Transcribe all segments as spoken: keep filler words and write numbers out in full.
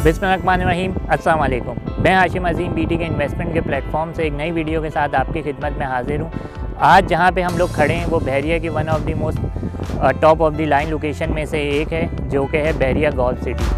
बिस्मिल्लाहिर्रहमानिर्रहीम, अस्सलाम वालेकुम। मैं हाशिम अजीम बीटी के इन्वेस्टमेंट के प्लेटफॉर्म से एक नई वीडियो के साथ आपकी खिदमत में हाजिर हूँ। आज जहाँ पे हम लोग खड़े हैं वो बहरिया की one of the most top of the line location में से एक है, जो कि है बहरिया गोल्फ सिटी।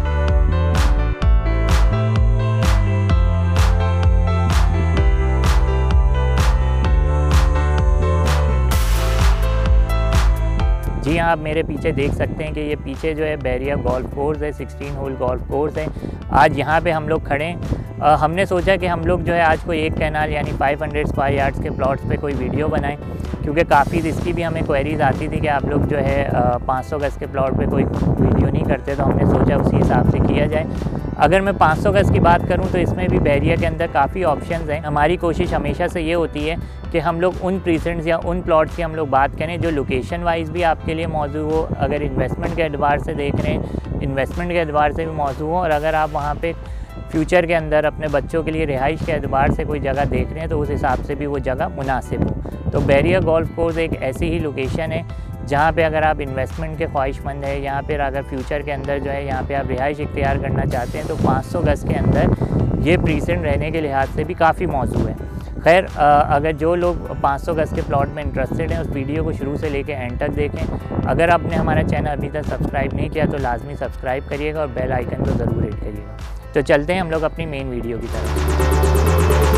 जी हाँ, आप मेरे पीछे देख सकते हैं कि ये पीछे जो है बहरिया गोल्फ कोर्स है, सोलह होल गोल्फ कोर्स है। आज यहाँ पे हम लोग खड़े हैं। हमने सोचा कि हम लोग जो है आज कोई एक कैनाल यानी पाँच सौ स्क्वायर यार्ड्स के प्लॉट्स पे कोई वीडियो बनाएं, क्योंकि काफ़ी इसकी भी हमें क्वेरीज आती थी कि आप लोग जो है पाँच सौ गज़ के प्लॉट पे कोई वीडियो नहीं करते, तो हमने सोचा उसी हिसाब से किया जाए। अगर मैं पाँच सौ गज़ की बात करूं तो इसमें भी बहरिया के अंदर काफ़ी ऑप्शंस हैं। हमारी कोशिश हमेशा से ये होती है कि हम लोग उन प्रीसेंट्स या उन प्लॉट्स की हम लोग बात करें जो लोकेशन वाइज भी आपके लिए मौजूद हो, अगर इन्वेस्टमेंट के एतबार से देख रहे हैं इन्वेस्टमेंट के एतबार से भी मौजूद हो, और अगर आप वहाँ पे फ्यूचर के अंदर अपने बच्चों के लिए रिहाइश के एतबार से कोई जगह देख रहे हैं तो उस हिसाब से भी वो जगह मुनासिब हो। तो बहरिया गोल्फ कोर्स एक ऐसी ही लोकेशन है जहाँ पे अगर आप इन्वेस्टमेंट के ख्वाहिशमंद है, यहाँ पर अगर फ्यूचर के अंदर जो है यहाँ पे आप रिहाइश इख्तियार करना चाहते हैं तो पाँच सौ गज़ के अंदर ये प्रीसेंट रहने के लिहाज से भी काफ़ी मौजूद है। खैर, अगर जो लोग पाँच सौ गज़ के प्लॉट में इंटरेस्टेड हैं उस वीडियो को शुरू से लेकर एंड तक देखें। अगर आपने हमारा चैनल अभी तक सब्सक्राइब नहीं किया तो लाजमी सब्सक्राइब करिएगा और बेल आइकन को ज़रूर हिट करिएगा। तो चलते हैं हम लोग अपनी मेन वीडियो की तरफ।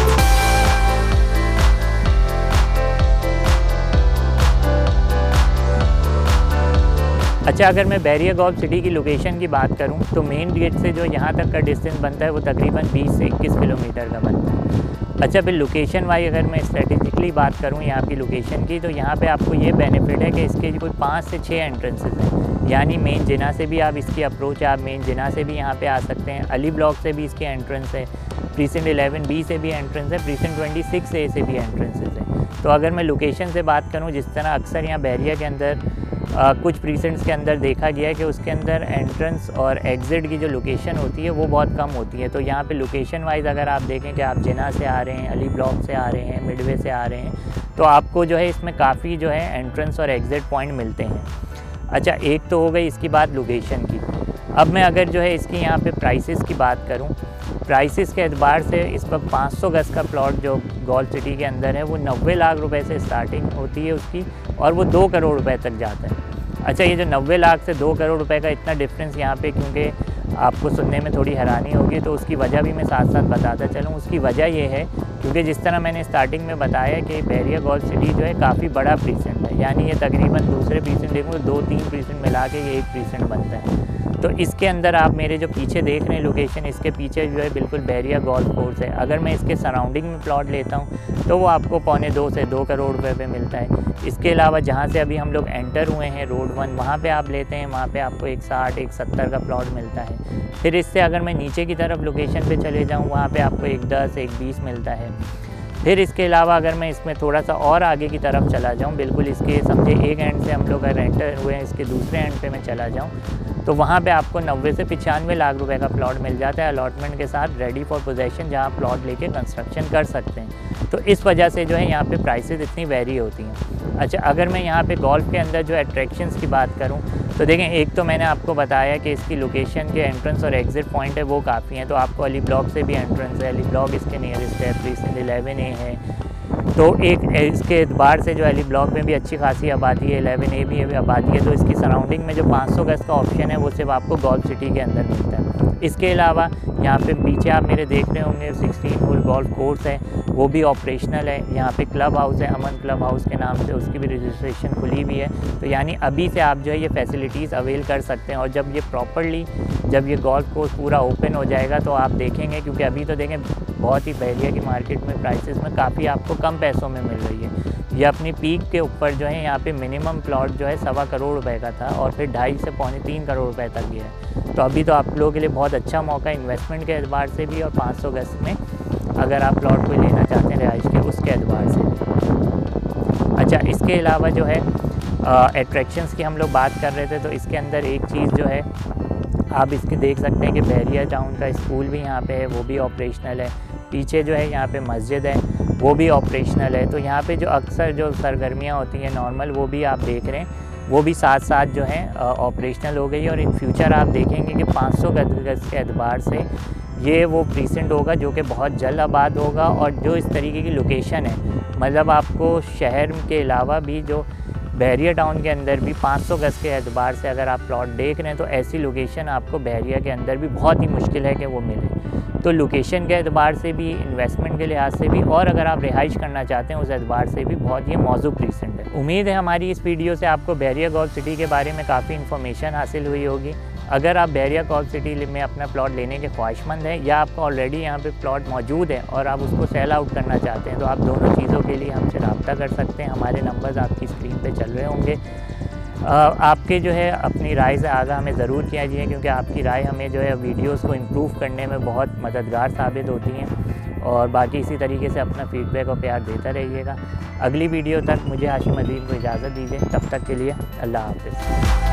अच्छा, अगर मैं बहरिया गोल्फ सिटी की लोकेशन की बात करूं तो मेन गेट से जो यहाँ तक का डिस्टेंस बनता है वो तकरीबन बीस से इक्कीस किलोमीटर का बनता है। अच्छा, फिर लोकेशन वाइज अगर मैं स्ट्रेटेजिकली बात करूं यहाँ की लोकेशन की, तो यहाँ पे आपको ये बेनिफिट है कि इसके कोई पाँच से छः एंट्रेंसेस हैं। यानी मेन जिना से भी आप इसकी अप्रोच है, आप मेन जिना से भी यहाँ पे आ सकते हैं, अली ब्लॉक से भी इसकी एंट्रेंस है, प्रीसेंट इलेवन बी से भी एंट्रेंस है, प्रीसेंट ट्वेंटी सिक्स ए से भी एंट्रेंसेस हैं। तो अगर मैं लोकेशन से बात करूँ, जिस तरह अक्सर यहाँ बहरिया के अंदर आ, कुछ प्रीसेंट्स के अंदर देखा गया है कि उसके अंदर एंट्रेंस और एग्ज़िट की जो लोकेशन होती है वो बहुत कम होती है। तो यहाँ पे लोकेशन वाइज अगर आप देखें कि आप जिना से आ रहे हैं, अली ब्लॉक से आ रहे हैं, मिडवे से आ रहे हैं, तो आपको जो है इसमें काफ़ी जो है एंट्रेंस और एग्ज़िट पॉइंट मिलते हैं। अच्छा, एक तो हो गई इसकी बात लोकेशन की। अब मैं अगर जो है इसकी यहाँ पे प्राइसेस की बात करूँ, प्राइसेस के एतबार से इस वक्त पाँच सौ गज़ का प्लॉट जो गोल्फ सिटी के अंदर है वो नब्बे लाख रुपए से स्टार्टिंग होती है उसकी, और वो दो करोड़ रुपए तक जाता है। अच्छा, ये जो नब्बे लाख से दो करोड़ रुपए का इतना डिफरेंस यहाँ पे, क्योंकि आपको सुनने में थोड़ी हैरानी होगी, तो उसकी वजह भी मैं साथ साथ बताता चलूँ। उसकी वजह ये है क्योंकि जिस तरह मैंने स्टार्टिंग में बताया कि बहरिया गोल्फ सिटी जो है काफ़ी बड़ा प्रीसेंट है, यानी ये तकरीबन दूसरे प्रीसेंट देखूँ दो तीन प्रीसेंट मिला के ये एक प्रीसेंट बनता है। तो इसके अंदर आप मेरे जो पीछे देख रहे हैं लोकेशन, इसके पीछे जो है बिल्कुल बहरिया गोल्फ कोर्स है। अगर मैं इसके सराउंडिंग में प्लॉट लेता हूँ तो वो आपको पौने दो से दो करोड़ रुपए पे मिलता है। इसके अलावा जहाँ से अभी हम लोग एंटर हुए हैं रोड वन, वहाँ पे आप लेते हैं, वहाँ पे आपको एक साठ एक सत्तर का प्लॉट मिलता है। फिर इससे अगर मैं नीचे की तरफ लोकेशन पे चले जाऊँ, वहाँ पे आपको एक दस एक बीस मिलता है। फिर इसके अलावा अगर मैं इसमें थोड़ा सा और आगे की तरफ चला जाऊँ, बिल्कुल इसके समझे एक एंड से हम लोग अगर एंटर हुए हैं, इसके दूसरे एंड पे मैं चला जाऊँ तो वहाँ पे आपको नब्बे से पचानवे लाख रुपए का प्लॉट मिल जाता है अलॉटमेंट के साथ, रेडी फॉर पोजेशन, जहाँ प्लॉट लेके कंस्ट्रक्शन कर सकते हैं। तो इस वजह से जो है यहाँ पे प्राइसेस इतनी वेरी होती हैं। अच्छा, अगर मैं यहाँ पे गोल्फ के अंदर जो अट्रैक्शंस की बात करूँ तो देखें, एक तो मैंने आपको बताया कि इसकी लोकेशन के एंट्रेंस और एग्ज़िट पॉइंट है वो काफ़ी हैं। तो आपको अली ब्लॉक से भी एंट्रेंस है, अली ब्लॉक इसके नियरेस्ट है, प्रीसेंट इलेवन ए है, तो एक इसके एतबार से जो अली ब्लॉक में भी अच्छी खासी आबादी है, इलेवन ए भी आबादी है। तो इसकी सराउंडिंग में जो पाँच सौ गज़ का ऑप्शन है वो सिर्फ आपको गोल्फ सिटी के अंदर मिलता है। इसके अलावा यहाँ पे पीछे आप मेरे देख रहे होंगे सोलह होल गोल्फ कोर्स है, वो भी ऑपरेशनल है। यहाँ पे क्लब हाउस है, अमन क्लब हाउस के नाम से, उसकी भी रजिस्ट्रेशन खुली हुई है। तो यानी अभी से आप जो है ये फैसिलिटीज़ अवेल कर सकते हैं, और जब ये प्रॉपरली जब ये गोल्फ कोर्स पूरा ओपन हो जाएगा तो आप देखेंगे, क्योंकि अभी तो देखें बहुत ही बहरिया की मार्केट में प्राइसेस में काफ़ी आपको कम पैसों में मिल रही है। ये अपनी पीक के ऊपर जो है यहाँ पे मिनिमम प्लॉट जो है सवा करोड़ रुपए का था, और फिर ढाई से पौने तीन करोड़ रुपए तक गया है। तो अभी तो आप लोगों के लिए बहुत अच्छा मौका है इन्वेस्टमेंट के एतबार से भी, और पाँच सौ गज़ में अगर आप प्लॉट को लेना चाहते हैं रिहाइश के, उसके एतबार से भी। अच्छा, इसके अलावा जो है अट्रैक्शंस की हम लोग बात कर रहे थे, तो इसके अंदर एक चीज़ जो है आप इसकी देख सकते हैं कि बहरिया टाउन का स्कूल भी यहाँ पे है, वो भी ऑपरेशनल है। पीछे जो है यहाँ पे मस्जिद है, वो भी ऑपरेशनल है। तो यहाँ पे जो अक्सर जो सरगर्मियाँ होती हैं नॉर्मल, वो भी आप देख रहे हैं। वो भी साथ साथ जो है ऑपरेशनल हो गई। और इन फ्यूचर आप देखेंगे कि पाँच सौ गज के एतबार से ये वो प्रीसेंट होगा जो कि बहुत जल्द आबाद होगा। और जो इस तरीके की लोकेशन है, मतलब आपको शहर के अलावा भी जो बहरिया टाउन के अंदर भी पाँच सौ गज के एतबार से अगर आप प्लॉट देख रहे हैं तो ऐसी लोकेशन आपको बहरिया के अंदर भी बहुत ही मुश्किल है कि वो मिले। तो लोकेशन के एतबार से भी, इन्वेस्टमेंट के लिहाज से भी, और अगर आप रिहाइश करना चाहते हैं उस एतबार से भी बहुत ही मौजू प्रीसेंट है। उम्मीद है हमारी इस वीडियो से आपको बहरिया गोल्फ सिटी के बारे में काफ़ी इन्फॉर्मेशन हासिल हुई होगी। अगर आप बहरिया गोल्फ सिटी में अपना प्लॉट लेने के ख्वाहिशमंद हैं या आपका ऑलरेडी यहाँ पे प्लॉट मौजूद है और आप उसको सेल आउट करना चाहते हैं, तो आप दोनों चीज़ों के लिए हमसे रब्ता कर सकते हैं। हमारे नंबर्स आपकी स्क्रीन पे चल रहे होंगे। आपके जो है अपनी राय से आगाह हमें ज़रूर कीजिए, क्योंकि आपकी राय हमें जो है वीडियोस को इम्प्रूव करने में बहुत मददगार साबित होती हैं। और बाकी इसी तरीके से अपना फीडबैक और प्यार देता रहिएगा। अगली वीडियो तक मुझे हाशिम अजीम को इजाज़त दीजिए। तब तक के लिए अल्लाह हाफ़िज़।